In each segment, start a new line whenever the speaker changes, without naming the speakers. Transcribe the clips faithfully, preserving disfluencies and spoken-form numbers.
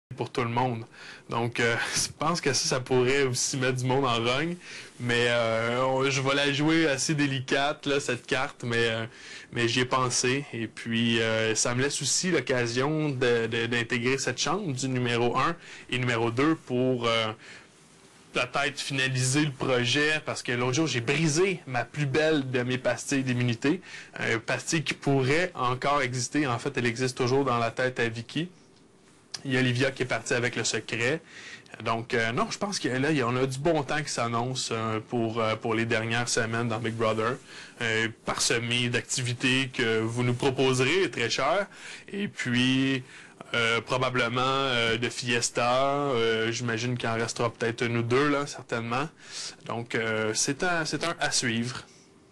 pour tout le monde. Donc, euh, je pense que ça, ça pourrait aussi mettre du monde en rogne. Mais euh, on, je vais la jouer assez délicate, là, cette carte, mais, euh, mais j'y ai pensé. Et puis, euh, ça me laisse aussi l'occasion d'intégrer cette chambre du numéro un et numéro deux pour euh, peut-être finaliser le projet. Parce que l'autre jour, j'ai brisé ma plus belle de mes pastilles d'immunité. Une pastille qui pourrait encore exister. En fait, elle existe toujours dans la tête à Vicky. Il y a Olivia qui est partie avec le secret. Donc, euh, non, je pense que là, on a du bon temps qui s'annonce euh, pour, euh, pour les dernières semaines dans Big Brother, euh, parsemé d'activités que vous nous proposerez, très cher. Et puis, euh, probablement euh, de fiesta. Euh, J'imagine qu'il en restera peut-être une ou deux, là, certainement. Donc, euh, c'est un, c'est un à suivre.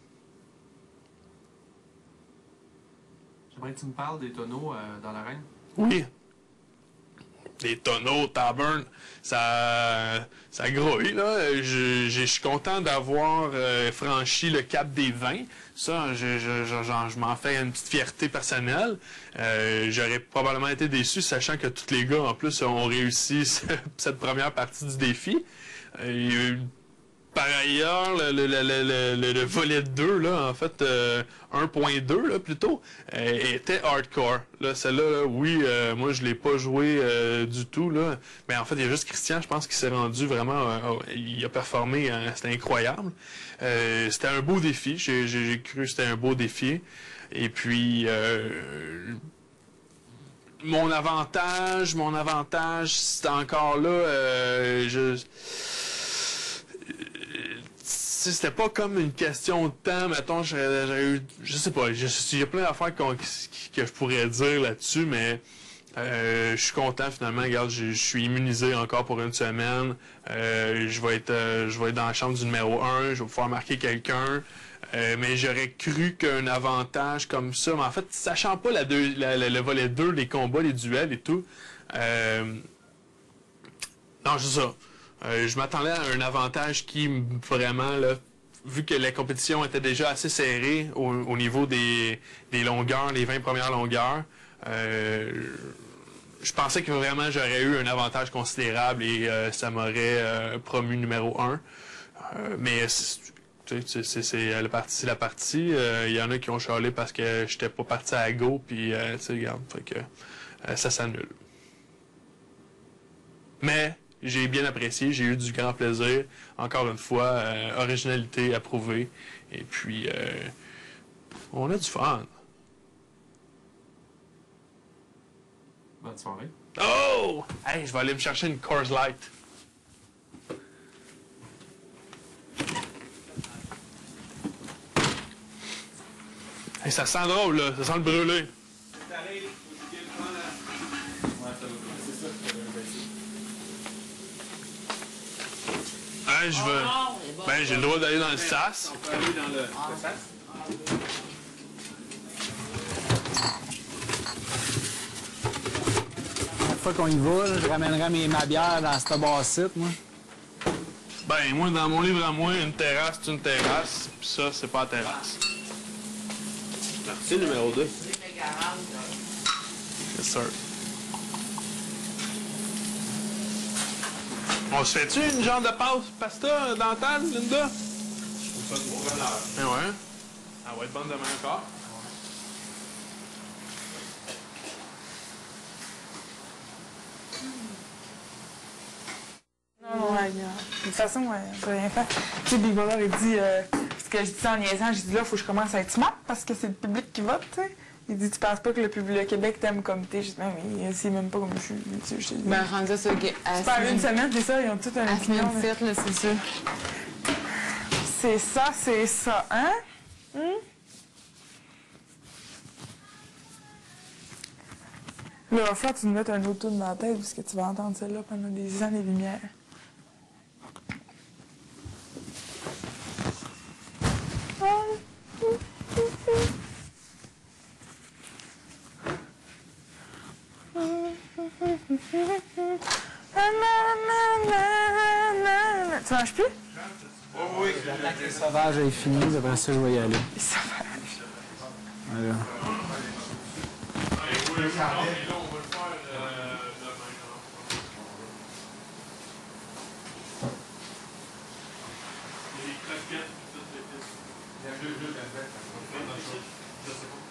J'aimerais que tu me parles des tonneaux euh, dans l'arène.
Oui. Les tonneaux, Tavern, ça, ça grouille, là. Je, je, je suis content d'avoir euh, franchi le cap des vingt. Ça, je, je, je, je m'en fais une petite fierté personnelle. Euh, J'aurais probablement été déçu, sachant que tous les gars, en plus, ont réussi cette première partie du défi. Euh, Par ailleurs, le, le, le, le, le volet deux, là, en fait, euh, un point deux, là, plutôt, euh, était hardcore. Là, celle-là, là, oui, euh, moi, je l'ai pas joué euh, du tout, là. Mais en fait, il y a juste Christian, je pense, qui s'est rendu vraiment... Euh, il a performé, hein, c'était incroyable. Euh, c'était un beau défi. J'ai cru que c'était un beau défi. Et puis... Euh, mon avantage, mon avantage, c'est encore là, euh, je... C'était pas comme une question de temps, mettons, j'aurais eu, je sais pas, il y a plein d'affaires qu que je pourrais dire là-dessus, mais euh, je suis content finalement. Regarde, je suis immunisé encore pour une semaine. Euh, je vais être euh, je vais être dans la chambre du numéro un, je vais pouvoir marquer quelqu'un. Euh, mais j'aurais cru qu'un avantage comme ça, mais en fait, sachant pas la deux, la, la, le volet deux, les combats, les duels et tout, euh, non, c'est ça. Euh, je m'attendais à un avantage qui, vraiment, là, vu que la compétition était déjà assez serrée au, au niveau des, des longueurs, les vingt premières longueurs, euh, je pensais que vraiment j'aurais eu un avantage considérable et euh, ça m'aurait euh, promu numéro un. Euh, mais c'est la partie, la partie. Il euh, y en a qui ont chialé parce que j'étais pas parti à go, puis euh, tu sais, regarde, fait que euh, ça s'annule. Mais j'ai bien apprécié, j'ai eu du grand plaisir. Encore une fois, euh, originalité approuvée. Et puis, euh, on a du fun.
Bonne soirée.
Oh! Hey, je vais aller me chercher une Coors Light. Hey, ça sent drôle, là. Ça sent le brûlé. Hein, je veux... Ben, j'ai le droit d'aller dans le sas.
On peut aller dans le, le sas?
La fois qu'on y va, là, je ramènerai mes, ma bière dans cette bassette, moi.
Ben, moi, dans mon livre à moi, une terrasse, c'est une terrasse. Puis ça, c'est pas la terrasse.
Partie numéro deux.
Yes, sir. On se fait-tu une genre de pâte pasta dentale, Linda?
Pas de gros valeur.
Ben ouais. Elle va être bonne demain encore.
Non, ouais, de toute façon, ouais, on peut rien faire. Tu sais, Big Brother, il dit, euh, ce que je dis ça en niaisant, j'ai dit là, il faut que je commence à être smart parce que c'est le public qui vote, tu sais. Il dit, tu penses pas que le public, le Québec t'aime comme t'es? J'ai dit, ben oui, c'est même pas comme je suis. Je, je,
Ben, rendu à ça, OK.
c'est pas une semaine, c'est ça, ils ont tout un
À la
opinion.
semaine sept, là, c'est sûr.
C'est ça, c'est ça, hein? Hum? Là, il va falloir que tu me mettes un autre tour dans la tête parce que tu vas entendre celle-là pendant des années-lumière. Tu manges plus?
Oh oui.
Le sauvage est fini, après ça, je vais y aller.
Les sauvages.
Voilà.
Oui, là, on va le faire demain.
deux, deux, quatre, je sais pas.